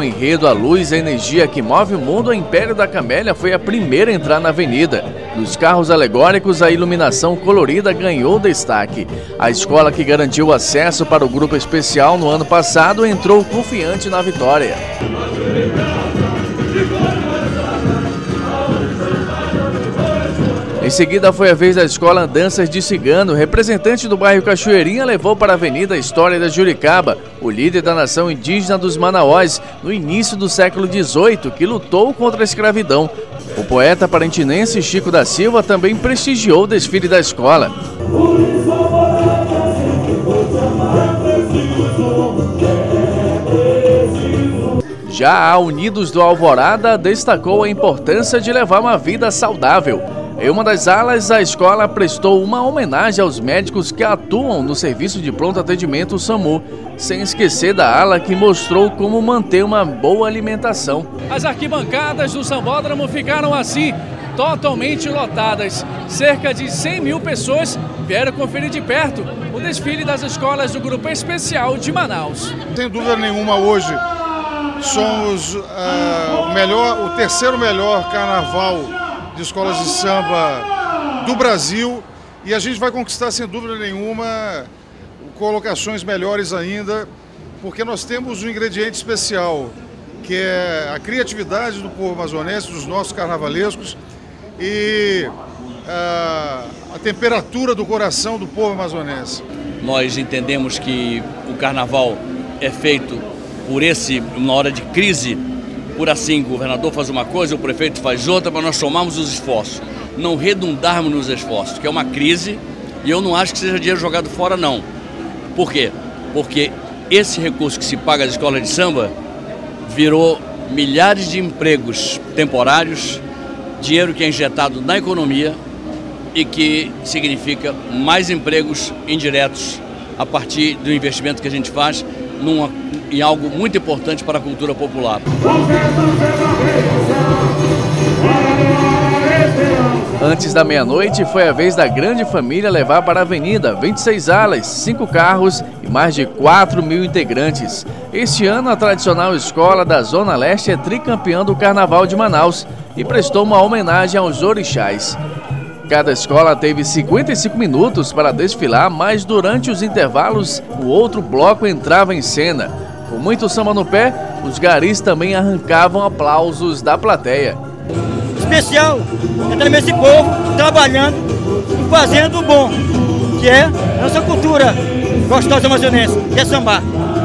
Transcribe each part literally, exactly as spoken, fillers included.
o enredo A Luz, a Energia que Move o Mundo, a Império da Camélia foi a primeira a entrar na avenida. Nos carros alegóricos, a iluminação colorida ganhou destaque. A escola que garantiu o acesso para o grupo especial no ano passado entrou confiante na vitória. Em seguida foi a vez da escola Danças de Cigano. O representante do bairro Cachoeirinha levou para a avenida a história da Juricaba, o líder da nação indígena dos Manauós, no início do século dezoito, que lutou contra a escravidão. O poeta parentinense Chico da Silva também prestigiou o desfile da escola. Já a Unidos do Alvorada destacou a importância de levar uma vida saudável. Em uma das alas, a escola prestou uma homenagem aos médicos que atuam no serviço de pronto atendimento SAMU, sem esquecer da ala que mostrou como manter uma boa alimentação. As arquibancadas do Sambódromo ficaram assim, totalmente lotadas. Cerca de cem mil pessoas vieram conferir de perto o desfile das escolas do Grupo Especial de Manaus. Sem dúvida nenhuma, hoje somos uh, o, melhor, o terceiro melhor carnaval de escolas de samba do Brasil, e a gente vai conquistar sem dúvida nenhuma colocações melhores ainda, porque nós temos um ingrediente especial, que é a criatividade do povo amazonense, dos nossos carnavalescos, e a, a temperatura do coração do povo amazonense. Nós entendemos que o carnaval é feito por esse, uma hora de crise, por assim, o governador faz uma coisa, o prefeito faz outra, para nós somarmos os esforços, não redundarmos nos esforços, que é uma crise, e eu não acho que seja dinheiro jogado fora, não. Por quê? Porque esse recurso que se paga às escolas de samba virou milhares de empregos temporários, dinheiro que é injetado na economia e que significa mais empregos indiretos a partir do investimento que a gente faz numa, em algo muito importante para a cultura popular. Antes da meia-noite, foi a vez da grande família levar para a avenida vinte e seis alas, cinco carros e mais de quatro mil integrantes. Este ano, a tradicional escola da Zona Leste é tricampeã do Carnaval de Manaus e prestou uma homenagem aos orixás. Cada escola teve cinquenta e cinco minutos para desfilar, mas durante os intervalos, o outro bloco entrava em cena. Com muito samba no pé, os garis também arrancavam aplausos da plateia. Especial é também esse povo trabalhando e fazendo o bom, que é nossa cultura gostosa amazonense, que é sambar.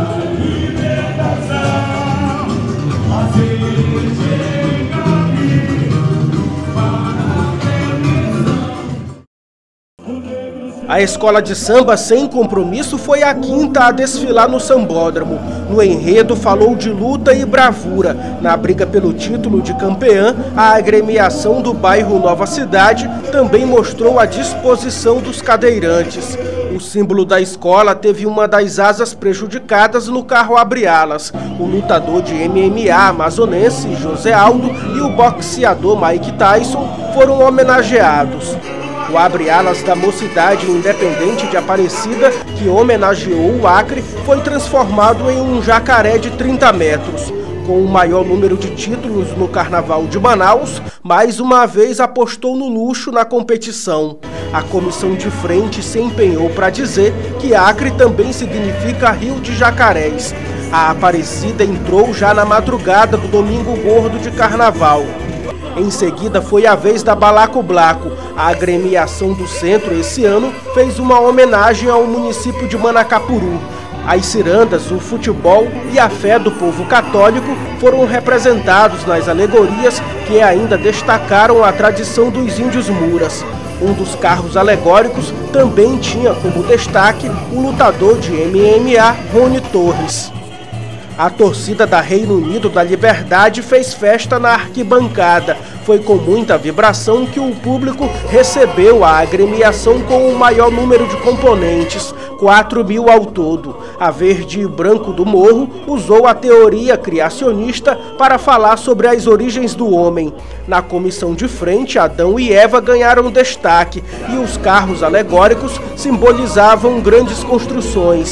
A escola de samba Sem Compromisso foi a quinta a desfilar no Sambódromo. No enredo falou de luta e bravura. Na briga pelo título de campeã, a agremiação do bairro Nova Cidade também mostrou a disposição dos cadeirantes. O símbolo da escola teve uma das asas prejudicadas no carro abre-alas. O lutador de M M A amazonense José Aldo e o boxeador Mike Tyson foram homenageados. O abre-alas da Mocidade Independente de Aparecida, que homenageou o Acre, foi transformado em um jacaré de trinta metros. Com o maior número de títulos no Carnaval de Manaus, mais uma vez apostou no luxo na competição. A comissão de frente se empenhou para dizer que Acre também significa Rio de Jacarés. A Aparecida entrou já na madrugada do Domingo Gordo de Carnaval. Em seguida foi a vez da Balaco Blaco. A agremiação do centro esse ano fez uma homenagem ao município de Manacapuru. As cirandas, o futebol e a fé do povo católico foram representados nas alegorias que ainda destacaram a tradição dos índios muras. Um dos carros alegóricos também tinha como destaque o lutador de M M A, Rony Torres. A torcida da Reino Unido da Liberdade fez festa na arquibancada. Foi com muita vibração que o público recebeu a agremiação com o maior número de componentes, quatro mil ao todo. A Verde e Branco do Morro usou a teoria criacionista para falar sobre as origens do homem. Na comissão de frente, Adão e Eva ganharam destaque e os carros alegóricos simbolizavam grandes construções.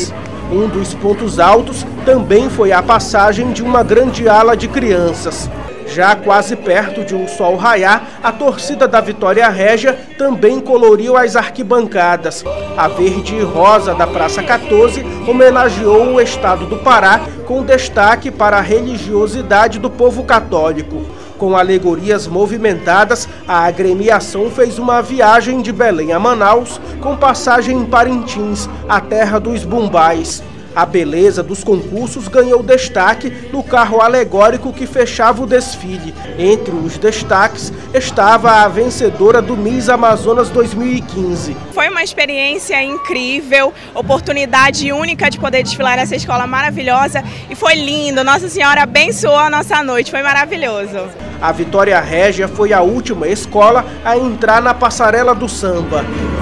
Um dos pontos altos também foi a passagem de uma grande ala de crianças. Já quase perto de um sol raiar, a torcida da Vitória Régia também coloriu as arquibancadas. A verde e rosa da Praça quatorze homenageou o estado do Pará, com destaque para a religiosidade do povo católico. Com alegorias movimentadas, a agremiação fez uma viagem de Belém a Manaus, com passagem em Parintins, a terra dos bumbais. A beleza dos concursos ganhou destaque no carro alegórico que fechava o desfile. Entre os destaques estava a vencedora do Miss Amazonas dois mil e quinze. Foi uma experiência incrível, oportunidade única de poder desfilar nessa escola maravilhosa e foi lindo. Nossa Senhora abençoou a nossa noite, foi maravilhoso. A Vitória Régia foi a última escola a entrar na passarela do samba.